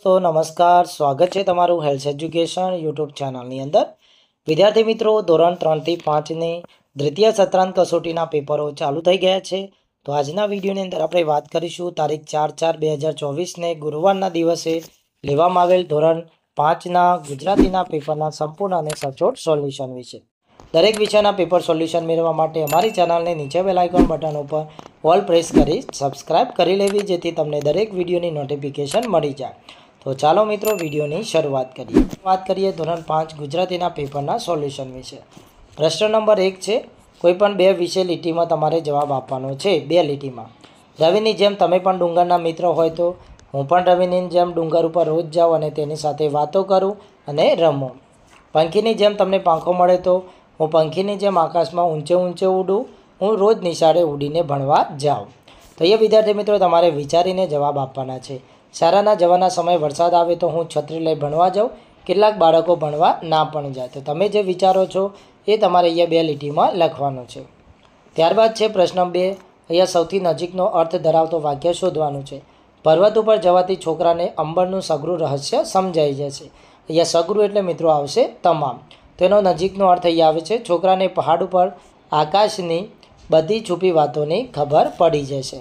દોસ્તો નમસ્કાર, સ્વાગત છે તમારું હેલ્થ એજ્યુકેશન યુટ્યુબ ચેનલની અંદર। વિદ્યાર્થી મિત્રો, ધોરણ 3 થી 5ની દ્વિતીય સત્રાંત કસોટીના પેપરો ચાલુ થઈ ગયા છે। તો આજના વિડીયોની અંદર આપણે વાત કરીશું તારીખ 4/4/2024ને ગુરુવારના દિવસે લેવામાં આવેલ ધોરણ 5ના ગુજરાતીના પેપરના સંપૂર્ણ અને સચોટ સોલ્યુશન વિશે। દરેક વિષયના પેપર સોલ્યુશન મેળવવા માટે અમારી ચેનલને નીચે બેલ આઇકોન બટન ઉપર ઓલ પ્રેસ કરી સબસ્ક્રાઇબ કરી લેવી, જેથી તમને દરેક વિડીયોની નોટિફિકેશન મળી જાય। તો ચાલો મિત્રો, વિડીયોની શરૂઆત કરીએ। વાત કરીએ ધોરણ 5 ગુજરાતીના પેપરના સોલ્યુશન વિશે। પ્રશ્ન નંબર 1 છે, કોઈપણ બે વિષય લીટીમાં તમારે જવાબ આપવાનો છે। બે લીટીમાં। રવિની જેમ તમે પણ ડુંગરના મિત્ર હોય તો હું પણ રવિની જેમ ડુંગર ઉપર રોજ જાઉં અને તેની સાથે વાતો કરું અને રમું। પંખીની જેમ તમને પાંખો મળે તો હું પંખીની જેમ આકાશમાં ઊંચે ઊંચે ઉડું। હું રોજ નિશાળે ઉડીને ભણવા જાઉં। તો એ વિદ્યાર્થી મિત્રો તમારે વિચારીને જવાબ આપવાના છે। શાળાના જવાના સમયે વરસાદ આવે તો હું છત્રી લઈ ભણવા જાઉં। કેટલાક બાળકો ભણવા ના પણ જાય। તો તમે જે વિચારો છો એ તમારે અહીંયા બે લીટીમાં લખવાનું છે। ત્યારબાદ છે પ્રશ્ન 2। અહીંયા સૌથી નજીકનો અર્થ ધરાવતો વાક્ય શોધવાનું છે। પર્વત ઉપર જવાથી છોકરાને અંબરનું સઘરું રહસ્ય સમજાઈ જશે। અહીંયા સઘરું એટલે મિત્રો આવશે તમામ। તેનો નજીકનો અર્થ અહીંયા આવે છે છોકરાને પહાડ ઉપર આકાશની બધી છુપી વાતોની ખબર પડી જશે।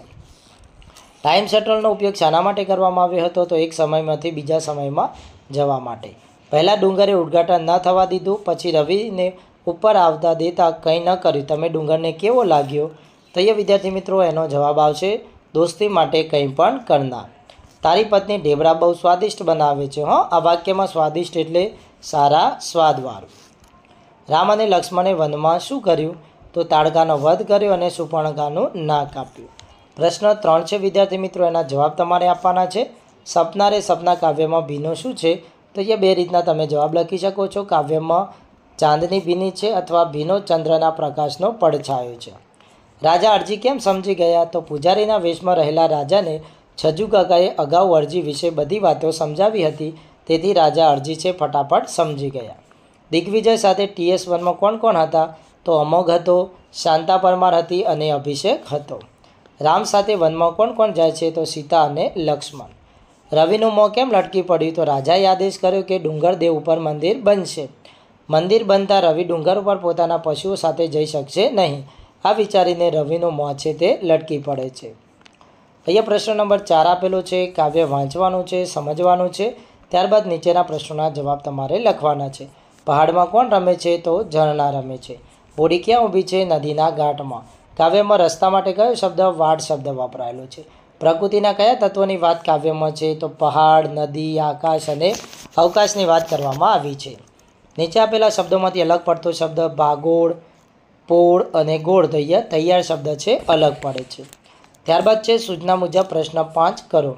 ટાઈમ શટલનો ઉપયોગ શાના માટે કરવામાં આવ્યો હતો? તો એક સમયમાંથી બીજા સમયમાં જવા માટે। પહેલાં ડુંગરે ઉદ્ઘાટન ન થવા દીધું, પછી રવિને ઉપર આવતા દેતા કંઈ ન કર્યું, તમે ડુંગરને કેવો લાગ્યો? તો એ વિદ્યાર્થી મિત્રો એનો જવાબ આવશે દોસ્તી માટે કંઈ પણ કરનાર। તારી પત્ની ઢેબરા બહુ સ્વાદિષ્ટ બનાવે છે। આ વાક્યમાં સ્વાદિષ્ટ એટલે સારા સ્વાદવાળું। રામ અને લક્ષ્મણે વનમાં શું કર્યું? તો તાડકાનો વધ કર્યો અને સુપર્ણખાનું નાક કાપ્યું। પ્રશ્ન 3 છે વિદ્યાર્થી મિત્રો, એના જવાબ તમારે આપવાના છે। સપના રે સપના કાવ્યમાં ભીનો શું છે? તો એ બે રીતના તમે જવાબ લખી શકો છો। કાવ્યમાં ચાંદની ભીની છે અથવા ભીનો ચંદ્રના પ્રકાશનો પડછાયો છે। રાજા અરજી કેમ સમજી ગયા? તો પૂજારીના વેશમાં રહેલા રાજાને છજ્જુ કાકાએ અગાઉ અરજી વિશે બધી વાતો સમજાવી હતી, તેથી રાજા અરજી છે ફટાફટ સમજી ગયા। દિગ્વિજય સાથે TS1માં કોણ કોણ હતા? તો અમોઘ હતો, શાંતા પરમાર હતી અને અભિષેક હતો। રામ સાથે વનમાં કોણ કોણ જાય છે? તો સીતા અને લક્ષ્મણ। રવિનું મોં કેમ લટકી પડ્યું? તો રાજાએ આદેશ કર્યો કે ડુંગર દેવ ઉપર મંદિર બનશે। મંદિર બનતા રવિ ડુંગર ઉપર પોતાના પશુઓ સાથે જઈ શકશે નહીં। આ વિચારીને રવિનું મોં છે તે લટકી પડે છે। અહીંયા પ્રશ્ન નંબર 4 આપેલો છે। કાવ્ય વાંચવાનું છે, સમજવાનું છે, ત્યારબાદ નીચેના પ્રશ્નોના જવાબ તમારે લખવાના છે। પહાડમાં કોણ રમે છે? તો ઝરણા રમે છે। હોડી ક્યાં ઊભી છે? નદીના ઘાટમાં। કાવ્યમાં રસ્તા માટે કયો શબ્દ? વાડ શબ્દ વપરાયેલો છે। પ્રકૃતિના કયા તત્વોની વાત કાવ્યમાં છે? તો પહાડ, નદી, આકાશ અને અવકાશની વાત કરવામાં આવી છે। નીચે આપેલા શબ્દોમાંથી અલગ પડતો શબ્દ ભાગોળ, પોળ અને ગોળ, તો અહીંયા તૈયાર શબ્દ છે અલગ પડે છે। ત્યારબાદ છે સૂચના મુજબ પ્રશ્ન 5 કરો।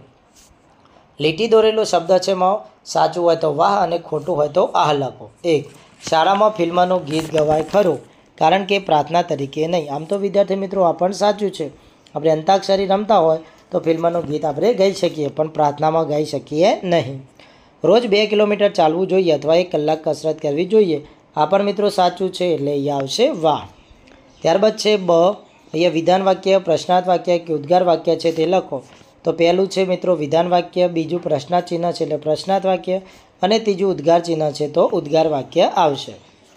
લીટી દોરેલો શબ્દ છે માં સાચું હોય તો વાહ અને ખોટું હોય તો આહ લખો। 1. શાળામાં ફિલ્મનું ગીત ગવાય ખરું, કારણ કે પ્રાર્થના તરીકે નહીં। આમ તો વિદ્યાર્થી મિત્રો આ પણ સાચું છે। આપણે અંતાક્ષરી રમતા હોય તો ફિલ્મનું ગીત આપણે ગાઈ શકીએ, પણ પ્રાર્થનામાં ગાઈ શકીએ નહીં। રોજ 2 કિલોમીટર ચાલવું જોઈએ અથવા 1 કલાક કસરત કરવી જોઈએ, આ પણ મિત્રો સાચું છે, એટલે અહીંયા આવશે વાહ। ત્યારબાદ છે બ। અહીંયા વિધાન વાક્ય, પ્રશ્નાર્થ વાક્ય કે ઉદ્ગાર વાક્ય છે તે લખો। તો પહેલું છે મિત્રો વિધાન વાક્ય, બીજું પ્રશ્નાર્થ ચિહ્ન છે એટલે પ્રશ્નાર્થ વાક્ય, અને ત્રીજું ઉદ્ગાર ચિહ્ન છે તો ઉદ્ગાર વાક્ય આવશે।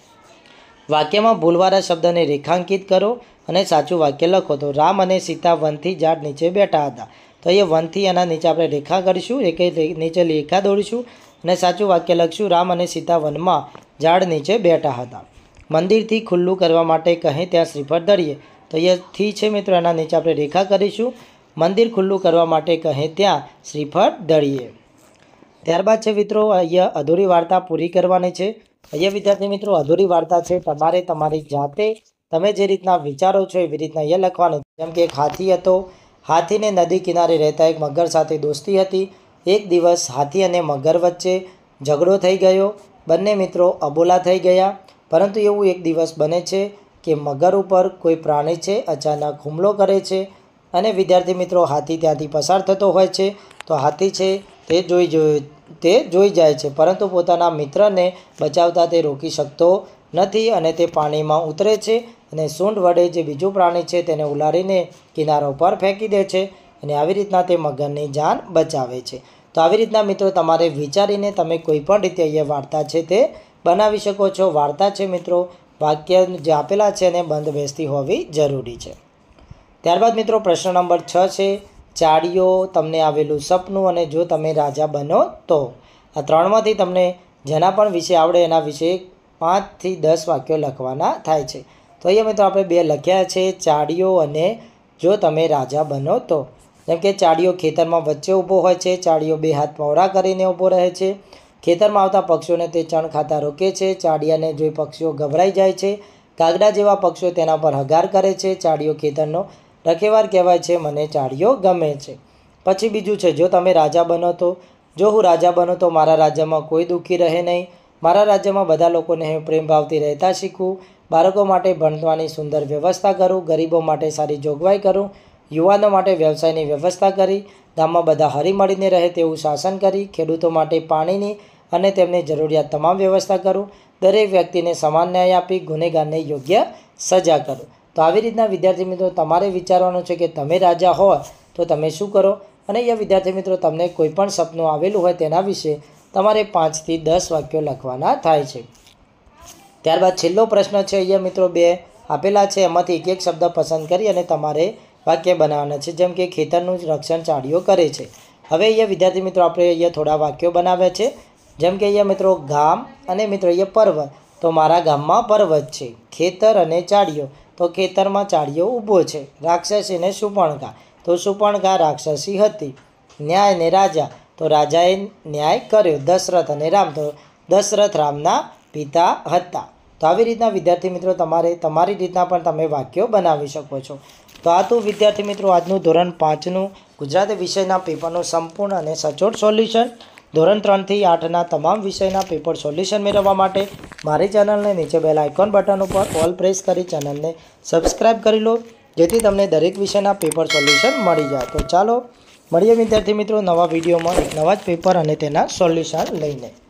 વાક્યમાં ભૂલવાળા શબ્દને રેખાંકિત કરો અને સાચું વાક્ય લખો। તો રામ અને સીતા વનથી ઝાડ નીચે બેઠા હતા, તો અહીંયા વનથી એના નીચે આપણે રેખા કરીશું, નીચે રેખા દોરીશું અને સાચું વાક્ય લખશું રામ અને સીતા વનમાં ઝાડ નીચે બેઠા હતા। મંદિરથી ખુલ્લું કરવા માટે કહે ત્યાં શ્રીફળ ધરીએ, તો અહીંયાથી છે મિત્રો એના નીચે આપણે રેખા કરીશું, મંદિર ખુલ્લું કરવા માટે કહે ત્યાં શ્રીફળ ધરીએ। ત્યારબાદ છે મિત્રો અહીંયા અધૂરી વાર્તા પૂરી કરવાની છે। અહીંયા વિદ્યાર્થી મિત્રો અધૂરી વાર્તા છે તમારે તમારી જાતે તમે જે રીતના વિચારો છો એવી રીતના અહીંયા લખવાનું। જેમ કે એક હાથી હતો, હાથીને નદી કિનારે રહેતા એક મગર સાથે દોસ્તી હતી। એક દિવસ હાથી અને મગર વચ્ચે ઝઘડો થઈ ગયો, બંને મિત્રો અબોલા થઈ ગયા। પરંતુ એવું એક દિવસ બને છે કે મગર ઉપર કોઈ પ્રાણી છે અચાનક હુમલો કરે છે અને વિદ્યાર્થી મિત્રો હાથી ત્યાંથી પસાર થતો હોય છે। તો હાથી છે તે જોઈ જાય છે, પરંતુ પોતાના મિત્રને બચાવતા તે રોકી શકતો નથી અને તે પાણીમાં ઉતરે છે અને સૂંઢ વડે જે બીજું પ્રાણી છે તેને ઉલારીને કિનારા પર ફેંકી દે છે અને આવી રીતના તે મગરની જાન બચાવે છે। તો આવી રીતના મિત્રો તમારે વિચારીને તમે કોઈ પણ રીતે અહીંયા વાર્તા છે તે બનાવી શકો છો. વાર્તા છે મિત્રો વાક્ય જે આપેલા છે એને બંધ બેસતી હોવી જરૂરી છે. ત્યારબાદ મિત્રો પ્રશ્ન નંબર 6 છે ચાડીઓ તમને આવેલું સપનું અને જો તમે રાજા બનો તો. આ ત્રણમાંથી તમને જેના પણ વિષય આવડે એના વિશે 5 થી 10 વાક્યો લખવાના થાય છે. તો અહીંયા મિત્રો આપણે 2 લખ્યા છે ચાડીઓ અને જો તમે રાજા બનો તો. જેમ કે ચાડીઓ ખેતરમાં વચ્ચે ઊભો હોય છે. ચાડીઓ 2 હાથ પહોળા કરીને ઊભો રહે છે. ખેતરમાં આવતા પક્ષીઓને તે ચણ ખાતા રોકે છે. ચાડિયાને જોઈ પક્ષીઓ ગભરાઈ જાય છે. કાગડા જેવા પક્ષીઓ તેના પર હગાર કરે છે. ચાડીઓ ખેતરનો રખેવાર કહેવાય છે. મને ચાડીઓ ગમે છે. પછી બીજું છે જો તમે રાજા બનો તો. જો હું રાજા બનો તો મારા રાજ્યમાં કોઈ દુઃખી રહે નહીં. મારા રાજ્યમાં બધા લોકોને હું પ્રેમ ભાવથી રહેતા શીખું. બાળકો માટે ભણવાની સુંદર વ્યવસ્થા કરું. ગરીબો માટે સારી જોગવાઈ કરું. યુવાનો માટે વ્યવસાયની વ્યવસ્થા કરી. ગામમાં બધા હળીમળીને રહે તેવું શાસન કરી. ખેડૂતો માટે પાણીની અને તેમની જરૂરિયાત તમામ વ્યવસ્થા કરું. દરેક વ્યક્તિને સમાન ન્યાય આપી ગુનેગારને યોગ્ય સજા કરું. તો આવી રીતના વિદ્યાર્થી મિત્રો તમારે વિચારવાનું છે કે તમે રાજા હોય તો તમે શું કરો. અને અહીંયા વિદ્યાર્થી મિત્રો તમને કોઈ પણ સપનું આવેલું હોય તેના વિશે તમારે 5 થી 10 વાક્યો લખવાના થાય છે. ત્યારબાદ છેલ્લો પ્રશ્ન છે અહીંયા મિત્રો 2 આપેલા છે એમાંથી એક શબ્દ પસંદ કરી અને તમારે વાક્ય બનાવવાના છે. જેમ કે ખેતરનું રક્ષણ ચાડીઓ કરે છે. હવે અહીંયા વિદ્યાર્થી મિત્રો આપણે અહીંયા થોડા વાક્યો બનાવ્યા છે. જેમ કે અહીંયા મિત્રો ગામ અને મિત્રો અહીંયા પર્વત. તો મારા ગામમાં પર્વત છે. ખેતર અને ચાડીઓ. તો ખેતરમાં ચાડીઓ ઊભો છે. રાક્ષસી અને શૂર્પણખા. તો શૂર્પણખા રાક્ષસી હતી. ન્યાય અને રાજા. તો રાજાએ ન્યાય કર્યો. દશરથ અને રામ. તો દશરથ રામના પિતા હતા. તો આવી રીતના વિદ્યાર્થી મિત્રો તમારે તમારી રીતના પણ તમે વાક્યો બનાવી શકો છો. તો આ તો વિદ્યાર્થી મિત્રો આજનું ધોરણ 5નું ગુજરાતી વિષયના પેપરનું સંપૂર્ણ અને સચોટ સોલ્યુશન. ધોરણ 3 થી 8ના તમામ વિષયના પેપર સોલ્યુશન મેળવવા માટે મારી ચેનલને નીચે બેલ આઇકોન બટન ઉપર ઓલ પ્રેસ કરી ચેનલને સબસ્ક્રાઈબ કરી લો, જેથી તમને દરેક વિષયના પેપર સોલ્યુશન મળી જાય. તો ચાલો મળીએ વિદ્યાર્થી મિત્રો નવા વિડીયોમાં એક નવા જ પેપર અને તેના સોલ્યુશન લઈને.